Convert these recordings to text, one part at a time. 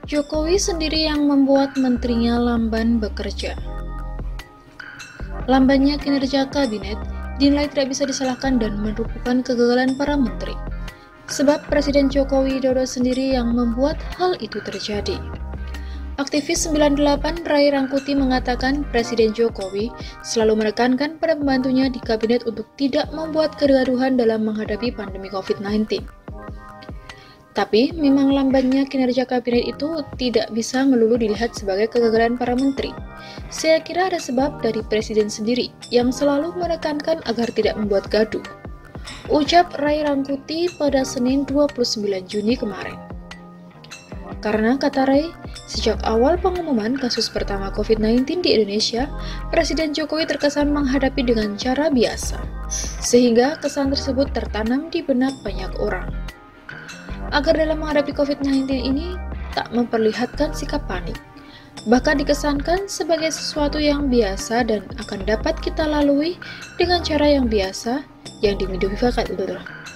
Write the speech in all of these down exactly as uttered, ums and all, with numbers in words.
Jokowi sendiri yang membuat menterinya lamban bekerja. Lambannya kinerja kabinet dinilai tidak bisa disalahkan dan merupakan kegagalan para menteri. Sebab Presiden Joko Widodo sendiri yang membuat hal itu terjadi. Aktivis sembilan delapan Ray Rangkuti mengatakan Presiden Jokowi selalu menekankan pada pembantunya di kabinet untuk tidak membuat kegaduhan dalam menghadapi pandemi covid sembilan belas. Tapi memang lambannya kinerja kabinet itu tidak bisa melulu dilihat sebagai kegagalan para menteri. Saya kira ada sebab dari Presiden sendiri yang selalu menekankan agar tidak membuat gaduh. Ucap Ray Rangkuti pada Senin dua puluh sembilan Juni kemarin. Karena kata Ray, sejak awal pengumuman kasus pertama covid sembilan belas di Indonesia, Presiden Jokowi terkesan menghadapi dengan cara biasa, sehingga kesan tersebut tertanam di benak banyak orang. Agar dalam menghadapi covid sembilan belas ini tak memperlihatkan sikap panik, bahkan dikesankan sebagai sesuatu yang biasa dan akan dapat kita lalui dengan cara yang biasa yang dimodifikasi itu.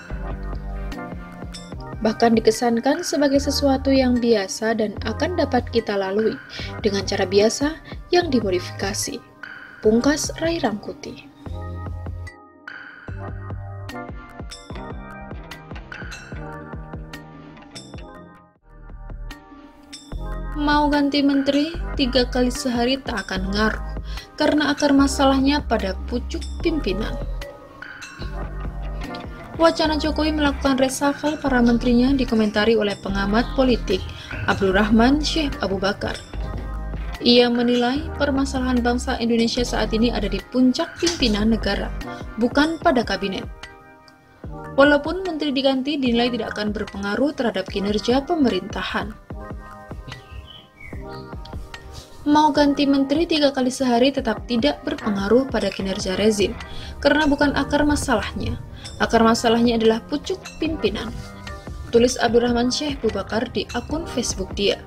Bahkan dikesankan sebagai sesuatu yang biasa dan akan dapat kita lalui dengan cara biasa yang dimodifikasi. Pungkas Ray Rangkuti. Mau ganti menteri tiga kali sehari tak akan ngaruh, karena akar masalahnya pada pucuk pimpinan. Wacana Jokowi melakukan reshuffle para menterinya dikomentari oleh pengamat politik Abdurrahman Syekh Abu Bakar. Ia menilai permasalahan bangsa Indonesia saat ini ada di puncak pimpinan negara, bukan pada kabinet. Walaupun menteri diganti dinilai tidak akan berpengaruh terhadap kinerja pemerintahan. Mau ganti menteri tiga kali sehari tetap tidak berpengaruh pada kinerja rezim, karena bukan akar masalahnya. Akar masalahnya adalah pucuk pimpinan, tulis Abdurrahman Syekh Abu Bakar di akun Facebook dia.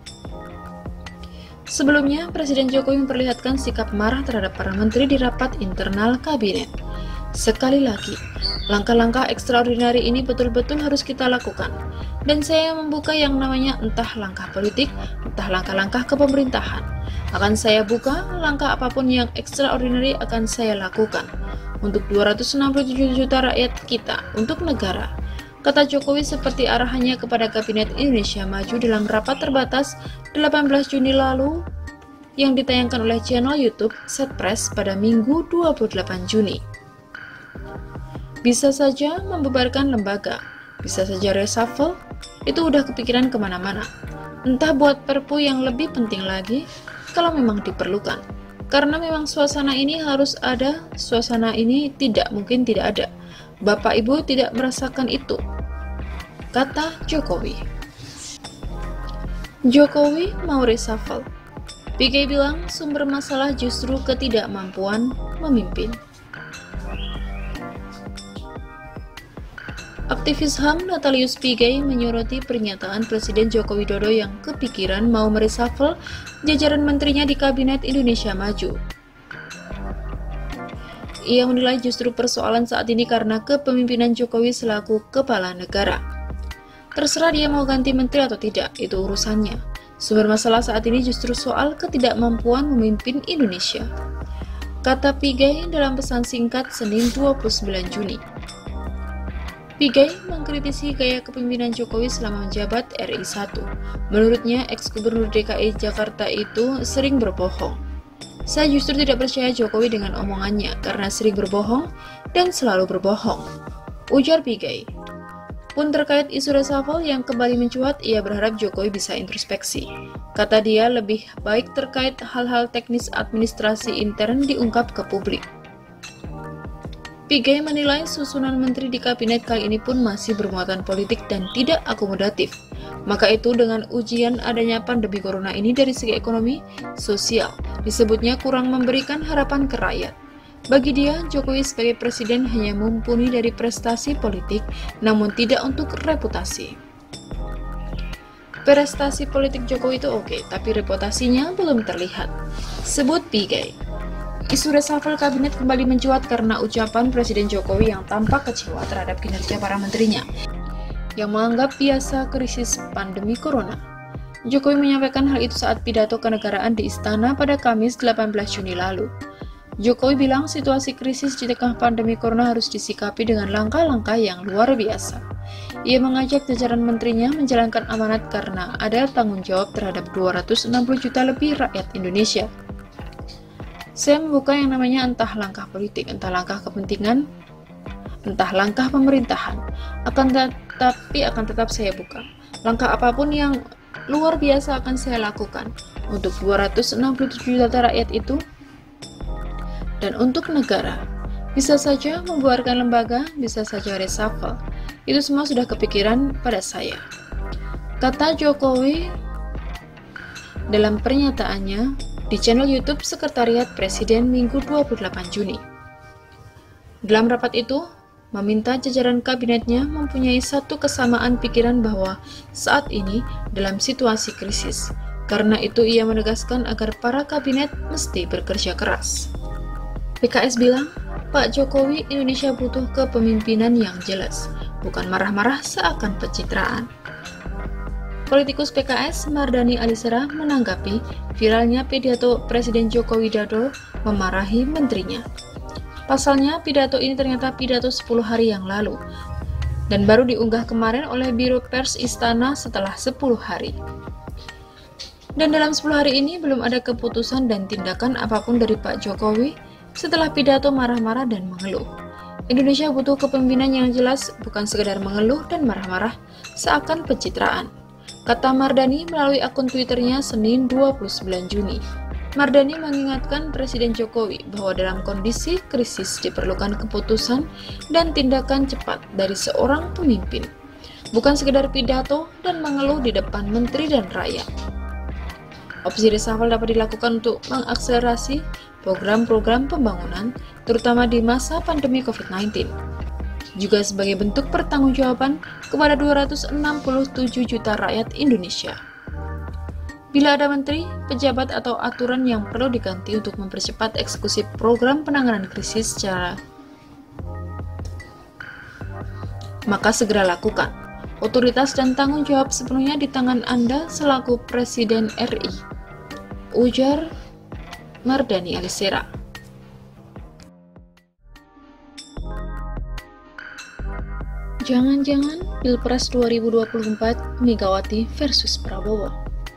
Sebelumnya, Presiden Jokowi memperlihatkan sikap marah terhadap para menteri di rapat internal kabinet. Sekali lagi, langkah-langkah ekstraordinari ini betul-betul harus kita lakukan. Dan saya membuka yang namanya entah langkah politik, entah langkah-langkah kepemerintahan. Akan saya buka langkah apapun yang ekstraordinari akan saya lakukan. Untuk dua ratus enam puluh tujuh juta rakyat kita, untuk negara. Kata Jokowi seperti arahannya kepada Kabinet Indonesia Maju dalam rapat terbatas delapan belas Juni lalu yang ditayangkan oleh channel YouTube Setpress pada Minggu dua puluh delapan Juni. Bisa saja membubarkan lembaga, bisa saja reshuffle, itu udah kepikiran kemana-mana. Entah buat perpu yang lebih penting lagi, kalau memang diperlukan. Karena memang suasana ini harus ada, suasana ini tidak mungkin tidak ada. Bapak Ibu tidak merasakan itu, kata Jokowi. Jokowi mau reshuffle. P K bilang sumber masalah justru ketidakmampuan memimpin. Aktivis H A M Natalius Pigai menyoroti pernyataan Presiden Joko Widodo yang kepikiran mau mereshuffle jajaran menterinya di Kabinet Indonesia Maju. Ia menilai justru persoalan saat ini karena kepemimpinan Jokowi selaku kepala negara. Terserah dia mau ganti menteri atau tidak, itu urusannya. Sumber masalah saat ini justru soal ketidakmampuan memimpin Indonesia, kata Pigai dalam pesan singkat Senin dua puluh sembilan Juni. Pigai mengkritisi gaya kepemimpinan Jokowi selama menjabat R I satu. Menurutnya, ex-gubernur D K I Jakarta itu sering berbohong. Saya justru tidak percaya Jokowi dengan omongannya karena sering berbohong dan selalu berbohong, ujar Pigai. Pun terkait isu reshuffle yang kembali mencuat, ia berharap Jokowi bisa introspeksi. Kata dia, lebih baik terkait hal-hal teknis administrasi intern diungkap ke publik. Pigai menilai susunan menteri di kabinet kali ini pun masih bermuatan politik dan tidak akomodatif. Maka itu dengan ujian adanya pandemi corona ini dari segi ekonomi, sosial, disebutnya kurang memberikan harapan ke rakyat. Bagi dia, Jokowi sebagai presiden hanya mumpuni dari prestasi politik, namun tidak untuk reputasi. Prestasi politik Jokowi itu oke, tapi reputasinya belum terlihat, sebut Pigai. Isu reshuffle kabinet kembali mencuat karena ucapan Presiden Jokowi yang tampak kecewa terhadap kinerja para menterinya, yang menganggap biasa krisis pandemi corona. Jokowi menyampaikan hal itu saat pidato kenegaraan di Istana pada Kamis delapan belas Juni lalu. Jokowi bilang situasi krisis di tengah pandemi corona harus disikapi dengan langkah-langkah yang luar biasa. Ia mengajak jajaran menterinya menjalankan amanat karena ada tanggung jawab terhadap dua ratus enam puluh juta lebih rakyat Indonesia. Saya membuka yang namanya entah langkah politik, entah langkah kepentingan, entah langkah pemerintahan, akan tetapi akan tetap saya buka. Langkah apapun yang luar biasa akan saya lakukan untuk dua ratus enam puluh tujuh juta rakyat itu. Dan untuk negara, bisa saja membuarkan lembaga, bisa saja reshuffle. Itu semua sudah kepikiran pada saya, kata Jokowi dalam pernyataannya di channel YouTube Sekretariat Presiden Minggu dua puluh delapan Juni. Dalam rapat itu, meminta jajaran kabinetnya mempunyai satu kesamaan pikiran bahwa saat ini dalam situasi krisis. Karena itu ia menegaskan agar para kabinet mesti bekerja keras. P K S bilang, Pak Jokowi, Indonesia butuh kepemimpinan yang jelas, bukan marah-marah seakan pencitraan. Politikus P K S Mardhani Alisera menanggapi viralnya pidato Presiden Joko Widodo memarahi menterinya. Pasalnya, pidato ini ternyata pidato sepuluh hari yang lalu, dan baru diunggah kemarin oleh Biro Pers Istana setelah sepuluh hari. Dan dalam sepuluh hari ini belum ada keputusan dan tindakan apapun dari Pak Jokowi setelah pidato marah-marah dan mengeluh. Indonesia butuh kepemimpinan yang jelas, bukan sekedar mengeluh dan marah-marah seakan pencitraan, kata Mardhani melalui akun Twitternya Senin dua puluh sembilan Juni. Mardhani mengingatkan Presiden Jokowi bahwa dalam kondisi krisis diperlukan keputusan dan tindakan cepat dari seorang pemimpin, bukan sekedar pidato dan mengeluh di depan menteri dan rakyat. Opsi reshuffle dapat dilakukan untuk mengakselerasi program-program pembangunan, terutama di masa pandemi covid sembilan belas. Juga sebagai bentuk pertanggungjawaban kepada dua ratus enam puluh tujuh juta rakyat Indonesia. Bila ada menteri, pejabat atau aturan yang perlu diganti untuk mempercepat eksekusi program penanganan krisis secara, maka segera lakukan. Otoritas dan tanggung jawab sepenuhnya di tangan Anda selaku Presiden R I, ujar Mardhani Alisera. Jangan-jangan Pilpres dua ribu dua puluh empat Megawati versus Prabowo.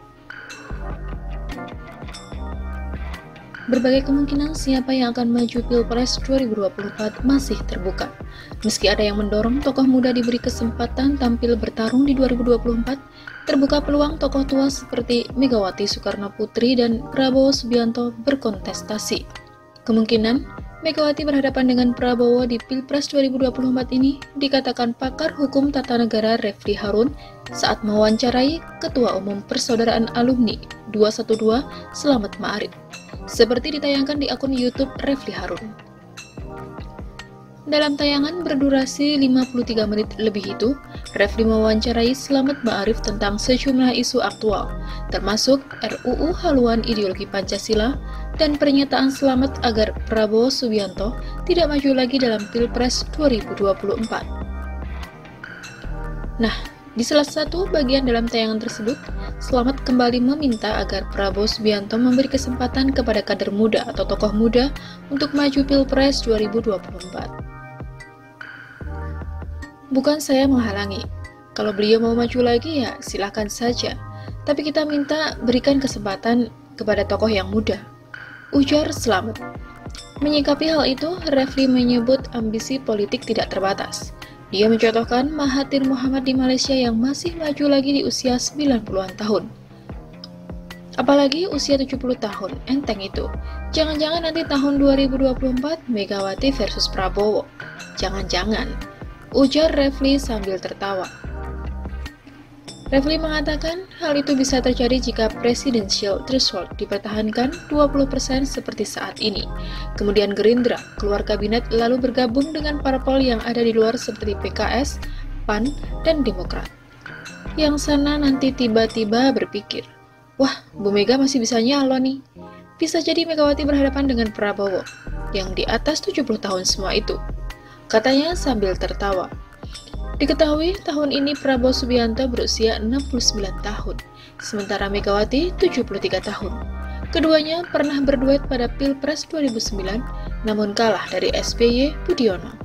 Berbagai kemungkinan siapa yang akan maju Pilpres dua ribu dua puluh empat masih terbuka. Meski ada yang mendorong tokoh muda diberi kesempatan tampil bertarung di dua ribu dua puluh empat, terbuka peluang tokoh tua seperti Megawati Soekarno Putri dan Prabowo Subianto berkontestasi. Kemungkinan Megawati berhadapan dengan Prabowo di Pilpres dua ribu dua puluh empat ini dikatakan pakar hukum tata negara Refli Harun saat mewawancarai Ketua Umum Persaudaraan Alumni dua satu dua Slamet Ma'arif, seperti ditayangkan di akun YouTube Refli Harun. Dalam tayangan berdurasi lima puluh tiga menit lebih itu, Refli mewawancarai Slamet Ma'arif tentang sejumlah isu aktual, termasuk R U U haluan ideologi Pancasila dan pernyataan Slamet agar Prabowo Subianto tidak maju lagi dalam Pilpres dua ribu dua puluh empat. Nah, di salah satu bagian dalam tayangan tersebut, Slamet kembali meminta agar Prabowo Subianto memberi kesempatan kepada kader muda atau tokoh muda untuk maju Pilpres dua ribu dua puluh empat. Bukan saya menghalangi, kalau beliau mau maju lagi ya silahkan saja, tapi kita minta berikan kesempatan kepada tokoh yang muda, ujar Slamet. Menyikapi hal itu, Refli menyebut ambisi politik tidak terbatas. Dia mencontohkan Mahathir Mohamad di Malaysia yang masih maju lagi di usia sembilan puluhan tahun. Apalagi usia tujuh puluh tahun, enteng itu. Jangan-jangan nanti tahun dua ribu dua puluh empat Megawati versus Prabowo. Jangan-jangan, ujar Refli sambil tertawa. Refli mengatakan hal itu bisa terjadi jika presidential threshold dipertahankan dua puluh persen seperti saat ini. Kemudian Gerindra keluar kabinet lalu bergabung dengan parpol yang ada di luar seperti P K S, P A N, dan Demokrat. Yang sana nanti tiba-tiba berpikir, wah, Bu Mega masih bisa nyalon nih. Bisa jadi Megawati berhadapan dengan Prabowo yang di atas tujuh puluh tahun semua itu, katanya sambil tertawa. Diketahui tahun ini Prabowo Subianto berusia enam puluh sembilan tahun, sementara Megawati tujuh puluh tiga tahun. Keduanya pernah berduet pada Pilpres dua ribu sembilan, namun kalah dari S B Y Budiono.